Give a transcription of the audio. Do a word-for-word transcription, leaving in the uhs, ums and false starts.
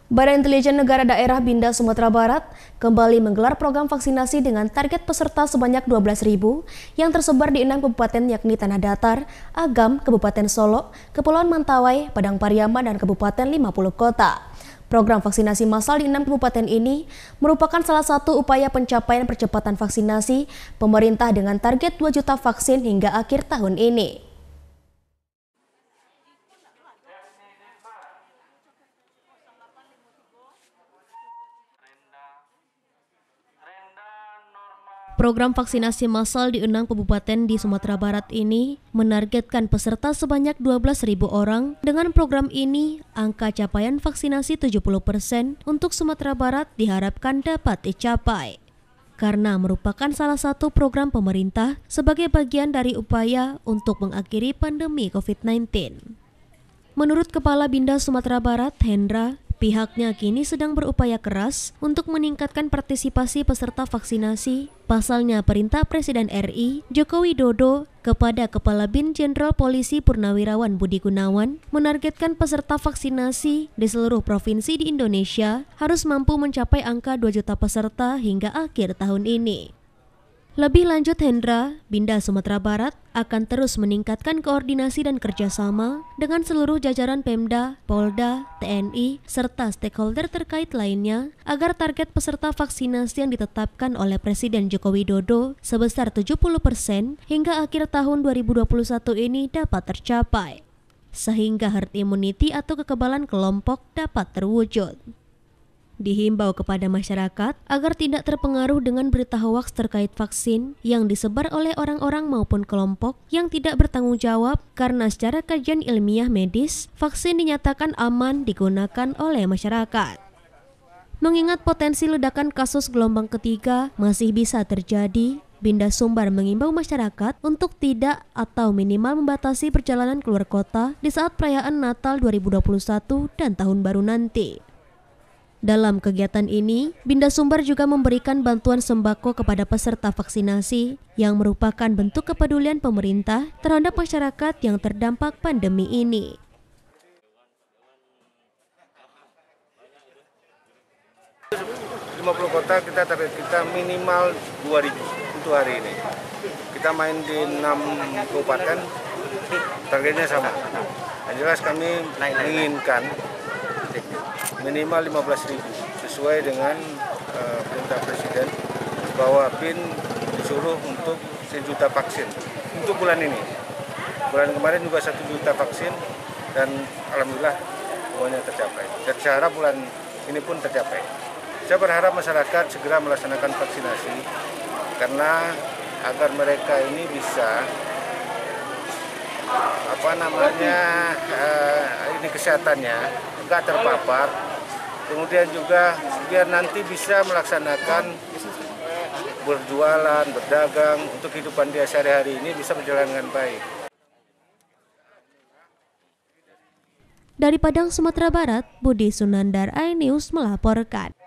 Badan Intelijen Negara Daerah Bina Sumatera Barat kembali menggelar program vaksinasi dengan target peserta sebanyak dua belas ribu yang tersebar di enam kabupaten yakni Tanah Datar, Agam, Kabupaten Solok, Kepulauan Mentawai, Padang Pariaman, dan Kabupaten lima puluh Kota. Program vaksinasi massal di enam kabupaten ini merupakan salah satu upaya pencapaian percepatan vaksinasi pemerintah dengan target dua juta vaksin hingga akhir tahun ini. Program vaksinasi massal di enam kabupaten di Sumatera Barat ini menargetkan peserta sebanyak dua belas ribu orang. Dengan program ini, angka capaian vaksinasi tujuh puluh persen untuk Sumatera Barat diharapkan dapat dicapai. Karena merupakan salah satu program pemerintah sebagai bagian dari upaya untuk mengakhiri pandemi covid sembilan belas. Menurut Kepala Binda Sumatera Barat, Hendra, pihaknya kini sedang berupaya keras untuk meningkatkan partisipasi peserta vaksinasi. Pasalnya, perintah Presiden R I Joko Widodo kepada Kepala Bin Jenderal Polisi Purnawirawan Budi Gunawan menargetkan peserta vaksinasi di seluruh provinsi di Indonesia harus mampu mencapai angka dua juta peserta hingga akhir tahun ini. Lebih lanjut, Hendra, Binda Sumatera Barat akan terus meningkatkan koordinasi dan kerjasama dengan seluruh jajaran Pemda, Polda, T N I, serta stakeholder terkait lainnya agar target peserta vaksinasi yang ditetapkan oleh Presiden Joko Widodo sebesar tujuh puluh persen hingga akhir tahun dua ribu dua puluh satu ini dapat tercapai, sehingga herd immunity atau kekebalan kelompok dapat terwujud. Dihimbau kepada masyarakat agar tidak terpengaruh dengan berita hoaks terkait vaksin yang disebar oleh orang-orang maupun kelompok yang tidak bertanggung jawab, karena secara kajian ilmiah medis, vaksin dinyatakan aman digunakan oleh masyarakat. Mengingat potensi ledakan kasus gelombang ketiga masih bisa terjadi, Binda Sumbar mengimbau masyarakat untuk tidak atau minimal membatasi perjalanan keluar kota di saat perayaan Natal dua ribu dua puluh satu dan Tahun Baru nanti. Dalam kegiatan ini, Binda Sumbar juga memberikan bantuan sembako kepada peserta vaksinasi yang merupakan bentuk kepedulian pemerintah terhadap masyarakat yang terdampak pandemi ini. lima puluh kota kita target kita minimal dua ribu untuk hari ini. Kita main di enam kabupaten, targetnya sama. Yang jelas kami menginginkan minimal lima belas ribu sesuai dengan uh, perintah Presiden bahwa B I N disuruh untuk sejuta vaksin untuk bulan ini. Bulan kemarin juga satu juta vaksin dan alhamdulillah semuanya tercapai. Dan saya harap bulan ini pun tercapai. Saya berharap masyarakat segera melaksanakan vaksinasi karena agar mereka ini bisa apa namanya uh, ini kesehatannya enggak terpapar. Kemudian juga biar nanti bisa melaksanakan berjualan, berdagang untuk kehidupan dia sehari-hari ini bisa berjalan dengan baik. Dari Padang, Sumatera Barat, Budi Sunandar, iNews melaporkan.